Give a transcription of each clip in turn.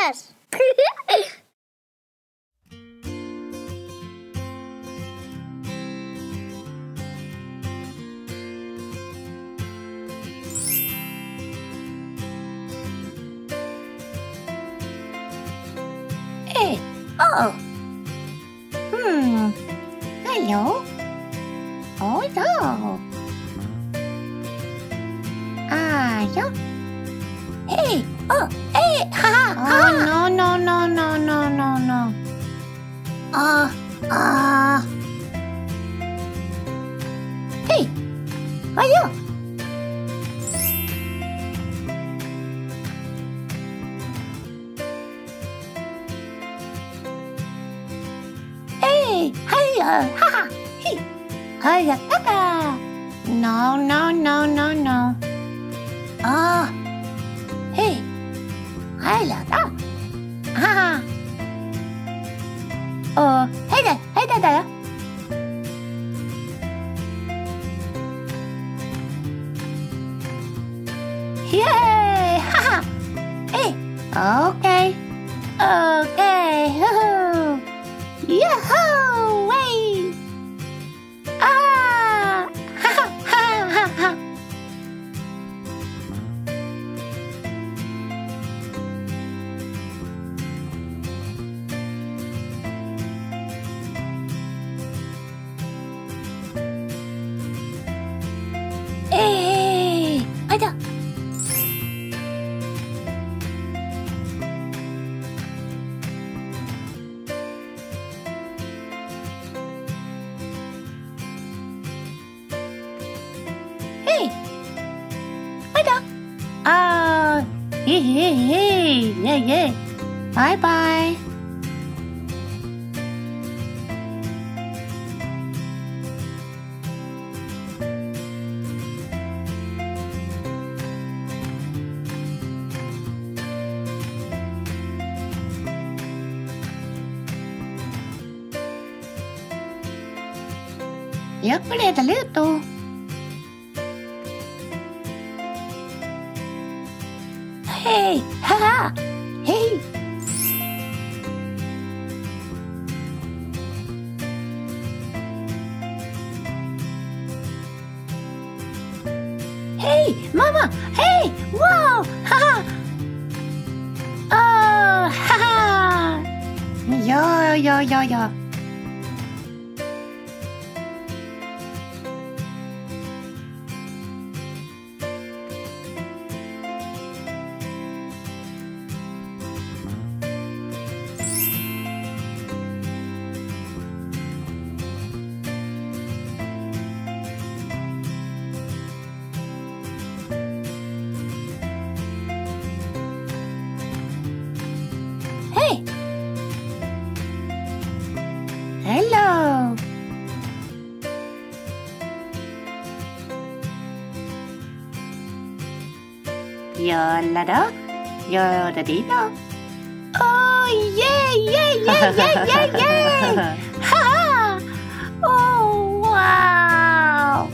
Bellboxes! Hey, oh. Hello. Oh, no. Yo. Hey, oh, hey, ha, ha. Oh, no. Hey, ayo. Hey, hiya, ha, hey, hiya, kaka. No. Hey, hiya, da. Ha. Hey there. Yay, ha. Hey, okay. Hoo-hoo. Yahoo! Way! Ah! Ha! Hey! Ada! Hey! Ada! Hey! Yeah. Bye. Jag vill äta lite. Hey, haha, hey. Hey, mama, hey, wow, haha. Oh, haha. Ja. Hey. Hello. Yola-da, yola-dee-da. Oh, yay! Ha! Oh, wow!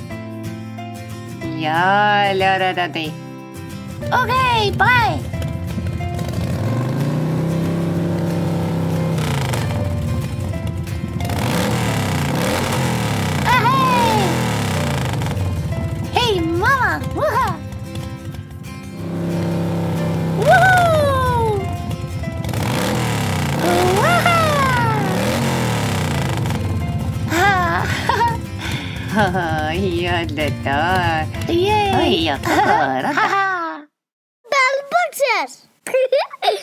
Yola-da-dee. Okay, bye. Hey, mama! Woohoo! Woo! Ja, det där. Yay! Bellboxes!